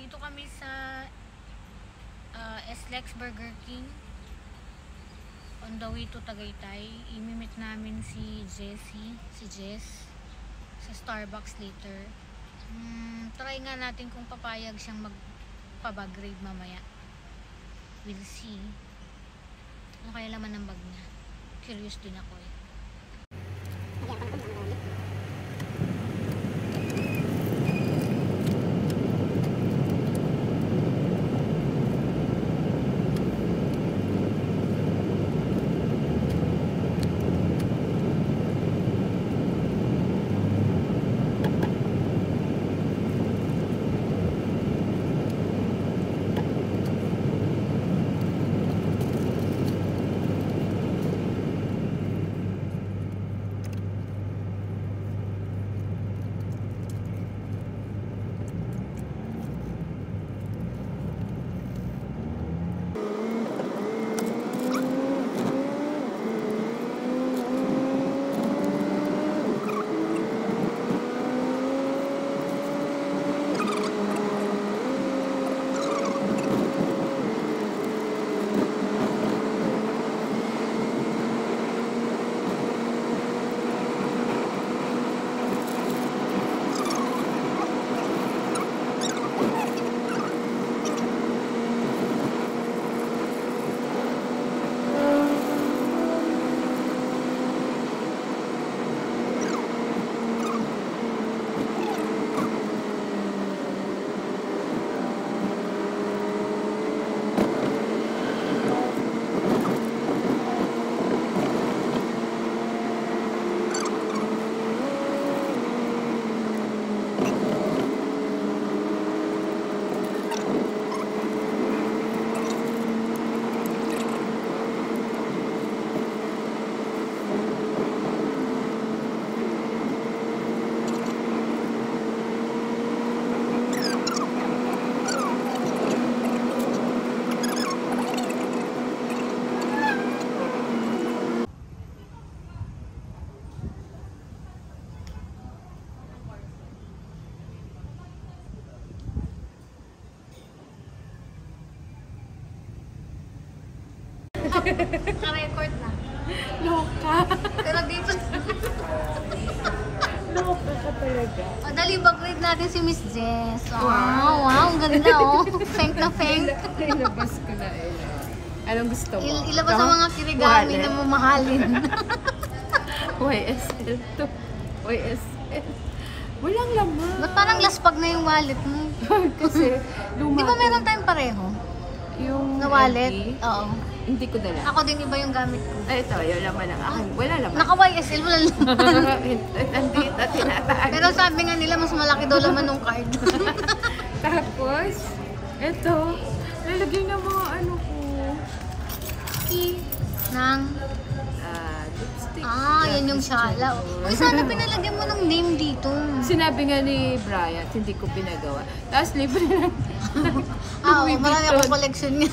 Nandito kami sa SLEX Burger King on the way to Tagaytay. Imimit namin si Jess sa Starbucks later. Try nga natin kung papayag siyang magpa-bag raid mamaya. We'll see. Ano kaya laman ng bag niya? Curious din ako eh. Naka-record na. Loka. Pero dito Loka ka talaga. o, dali bag-raid natin si Miss Jess. Wow, ang ganda oh. Feng na feng. Ilabas ko na eh. Anong gusto mo? Ilabas ang mga kirigami na mamahalin. YSL to. YSL. Walang laman. Ba't parang laspag na yung wallet mo? Kasi luma. Di ba meron tayong pareho? Yung Na wallet? LV, Oo. hindi ko dala. Ako din iba yung gamit ko. Ay, ito, yung laman ng akin. Wala laman. Naka-YSL, wala laman. Nandito, tinatahan. Pero sabi nga nila, mas malaki daw laman ng card. Tapos, ito, lalagay ng mga ano ko. Nang Lipstick. yan yung shala. Uy, sana pinalagyan mo ng name dito. Sinabi nga ni Brian, hindi ko pinagawa. Tapos libre lang. Oo, marami akong collection niya.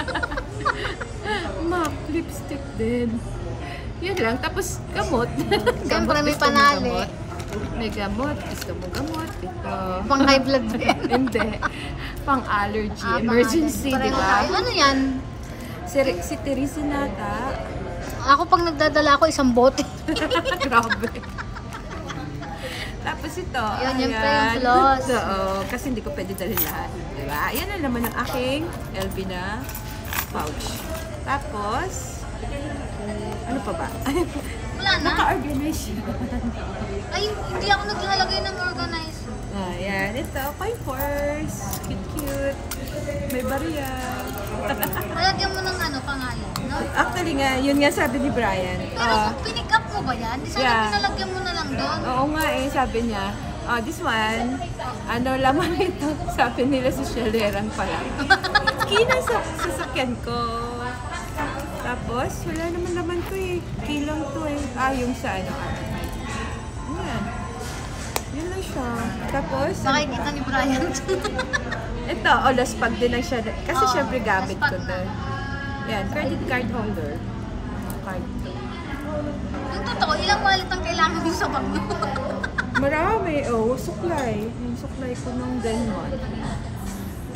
MAC, lipstick din. Yun lang. Tapos gamot. Siyempre may gusto mo panali. gamot? May gamot. Gusto mo gamot. Ito. Pang high blood din. Hindi. Pang allergy. Pang Emergency, allergy. di Pareho ba? tayo. Ano yan? Si Teresa Nata. Ako pag nagdadala ako isang bote. Grabe. Tapos ito. Yun, yung ayan. pa yung floss. Oo. Kasi hindi ko pwede dalhin lahat. Diba? Yan ang laman ng aking LV na pouch. Tapos, ano pa ba? Wala na. Naka-organize siya. Ay, hindi ako naglalagay ng organize. Ayan. Ito, coin purse. Cute. May barya. Lalagyan mo ng ano, pangalan, no? Actually nga, yun nga sabi ni Brian. Pero pinick up mo ba yan? Di sana Yeah. pinalagyan mo na lang doon. Oo nga eh, sabi niya. This one, ano laman ito? Sabi nila sa Shelleran pala. Kina sa sasakyan ko. Tapos, wala naman laman to eh. Kilang to eh. Yung sa ano. Ayan. Yun lang siya. Tapos, Makikita ni Brian. ito, laspag din lang siya. Kasi syempre gamit ko laspag na. to. Yan, credit card holder. Card to. Yung totoo, ilang wallet ang kailangan mo sa bag mo? Marami. Suklay. Yung suklay ko nung Denmark.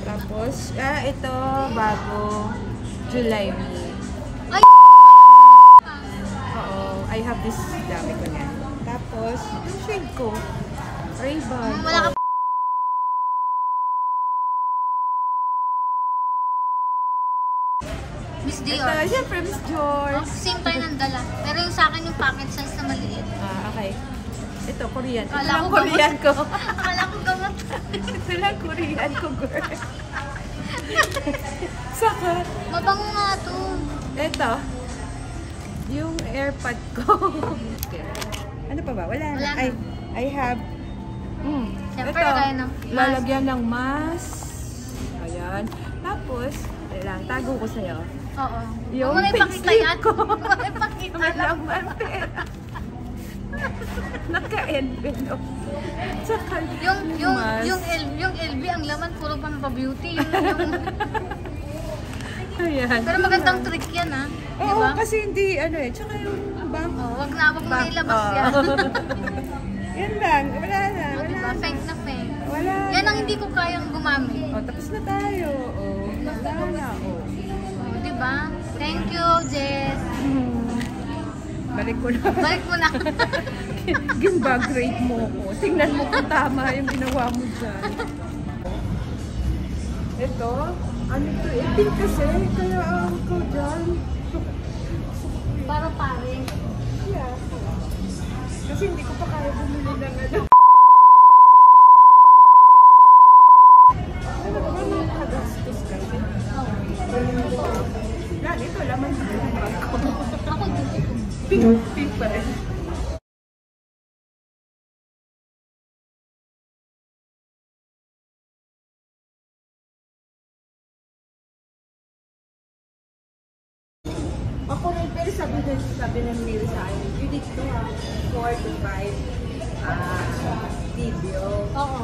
Tapos, ito, bago, July Me. Ay! Oo, I have this, dami ko na. Tapos, yung shade ko, Ray-Ban. Wala ka Miss Ito, Dior. syempre, Miss George. Same tayo ng dala. Pero yung sa akin yung packet size na maliit. Okay. Ito, Korean. Ito Akala lang ko Korean ko. Akala ko gamot. Ito lang Korean ko, girl. Saka, Mabango nga to. ito, yung AirPod ko. Ano pa ba? Wala na. Wala na. I have, Siyempre, ito, kaya ng mask. lalagyan ng mask. Ayan. Tapos, lang, tago ko sa'yo. Oo. Yung Huwag mo na ipakita pink yan. ko. Huwag mo na ipakita May lang. laman pera. Naka-envelope. Tsaka Yung LV, ang laman, puro pampabeauty. Yung ayan. Pero magandang trick yan, ha? Oo, Diba? kasi hindi, tsaka yung bank. Oh, wag mo na ilabas Oo. yan. Yan lang, wala na. Oh, Wala diba? na. Fake na fake. Wala Yan na. ang hindi ko kayang gumamit. Tapos na tayo. Wala na. Oh, diba? Thank you, Jess. Balik ko na. Balik mo na. Gimbag rate mo ko. Tingnan mo kung tama yung ginawa mo dyan. Ito, ano to? Pink kasi. Kaya ko dyan. Para pare. Yeah. Kasi hindi ko pa kaya bumili ng ano. Ano ba mga nakagastos kasi? Yan, ito laman dito yung bag ko. Ako dito. Pink pa rin. Ako rin, pero sabi ng Neil sa akin, you need to have 4 to 5 video. Oo.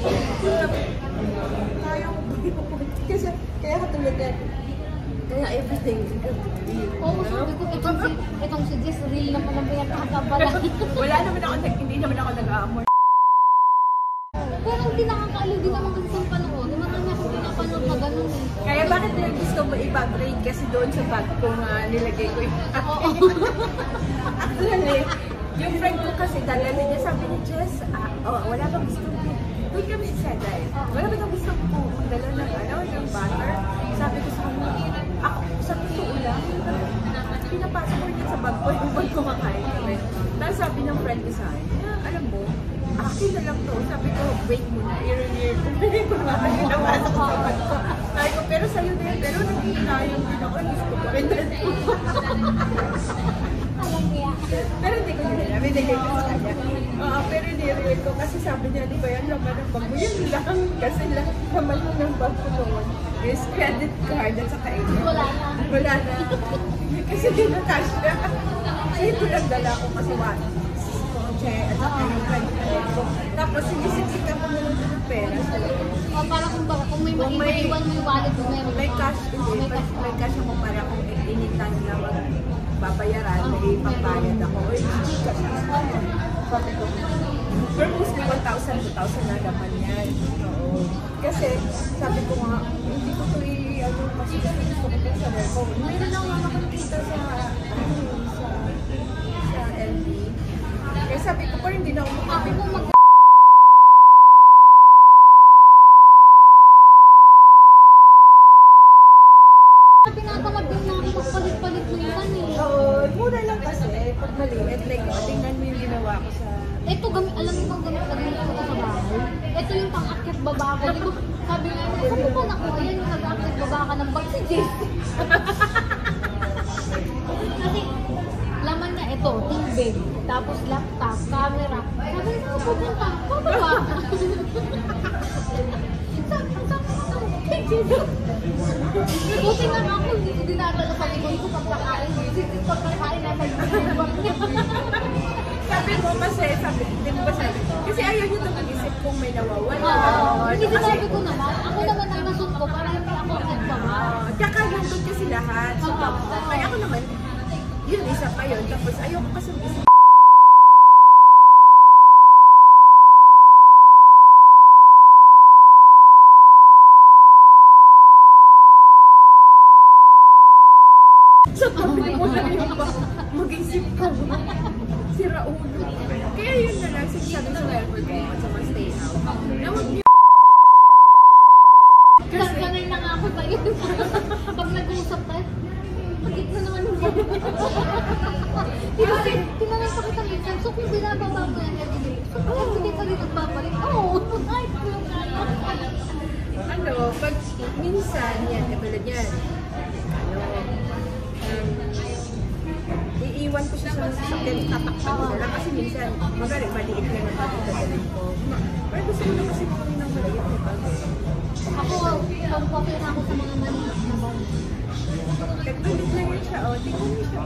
Kaya ko ba yun? Kasi, kaya katulad na, kaya everything is good to be. Oo, sabi ko, itong si Jess, real na pala ba yan kakabala. Wala naman ako, hindi naman ako nag-aamor. Pero hindi nakakaaliw din naman kasi sa panood. Marami ako pinapanood na ganun eh. Kaya bakit nila gusto mo i-bag-rate kasi doon sa bag ko nga nilagay ko yung Actually, yung friend ko kasi dalala niya, sabi ni Jess, wala bang gusto mo? Doon kami sa Seday. Wala ba bang gusto mo magdala ng ng butter? Sabi ko sa kanya, ako, sa totoo lang, pinapasok ko rin sa bag ko, yung bag ko makain kami. Tapos sabi ng friend ko sa akin, alam mo, akin na lang to. Sabi ko, wait muna, i-renew ko. Hindi ko na pinapasok sa bag ko. Sabi ko, pero sa'yo din, pero nagkikinayon din ako, gusto ko rin din. Pero hindi ko nila, binigay ko sa kanya. Pero nire-real ko kasi sabi niya, di ba yan laman ng bag mo? Yun lang, kasi laman mo ng bag ko noon is credit card at saka ito. Wala na. Wala na. Kasi di na cash na. So ito lang dala ko kasi kotse at saka yung credit card ko. Tapos sinisipsik ako na lang ng pera. O para kung may maiwan mo yung wallet mo, meron May ka. cash, hindi. May cash ako para kung initan na babayaran, may pambayad ako. Or Gcash ako. Sabi ko, pero mostly 1,000, 2,000 na naman yan. Oo. Kasi, sabi ko nga, hindi ko ito kasi gusto ko ito sa Merco. Meron lang ako nakakita sa LB. Kaya sabi ko, pero hindi na ako Ako kung tinatamad din na ako magpalit-palit minsan eh. Oo, mura lang kasi. Pag maliit, like, tingnan mo yung ginawa ko sa... Ito, alam mo bang gamit ko sa bahay? Ito yung pang-akit baba ko. Di ba, sabi nga, saan mo ba nakuha yan yung nag-akit baba ka ng bag si Jess? Kasi, laman niya ito, tubig, tapos laptop, camera. Sabi nga, pupunta, pababa. Buti nga ako, hindi ko dinadala sa likod ko pagkakain. Pagkakain na nag-ibang niya. Sabi mo kasi, hindi mo ba sabi? Kasi ayaw nyo ito mag-isip kung may nawawala. Hindi ko sabi ko naman, ako naman ang nasot ko para hindi ako nagbaba. Tsaka nandun kasi lahat. So, ay ako naman, yun isa pa yun. Tapos ayaw ko kasi mag-isip. Pabili mo na yung mag-isip ka. Sira ulo. Kaya yun na lang, sabi sa level ko at saka stay out. Na wag niyo. Sanay na nga ako tayo. Pag nag-uusap tayo, pagit na naman yung baba. Kasi tinanong pa kita minsan, so kung binababa mo yan everyday, so kung hindi ka rin nagbabalik, ay, Ano, pag minsan, yan, katulad yan, iiwan ko siya sa sasakyan, tatakpan ko lang kasi minsan, magaling, maliit na napapagdadalin ko. Pero gusto ko na kasi kung nang maliit na bag. ako, pag-okay na ako sa mga maliit na bag. Nagpalit lang yun siya, tingnan niyo siya.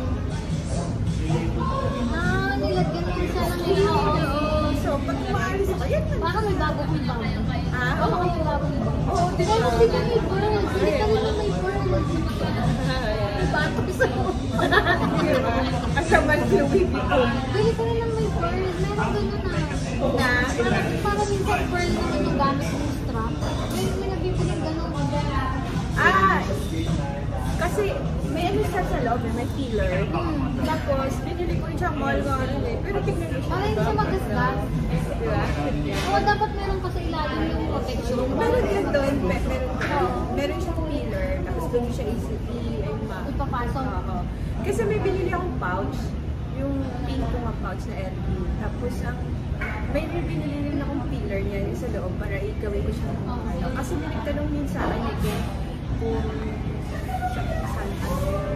Nilagyan ko siya ng ilaw. So, pag umaalis ako, yan na. Parang may bago kong bag. Oo, may bago kong bag. Oo, Pero hindi ka may pearls. Hindi ka rin may pearls. Bato sa mo. Asaman Louis Vuitton. Bili ka rin ng may pearls. Meron doon na. Para minsan pearl naman yung gamit ng strap. May nabibili ganun. Kasi may ano siya sa loob, may filler. Tapos, binili ko yung siyang mall nga rin eh. Pero tignan niyo siya. Para hindi siya magasgas. Diba? Oo, dapat meron pa sa ilalim yung protection. Meron din doon, meron siyang filler. Tapos doon siya Ipapasok. Oo. Kasi may binili akong pouch. Yung pink ko nga pouch na LV. Tapos may binili rin akong filler niya sa loob para ikawin ko siya. Kasi nagtanong yun sa akin kung saan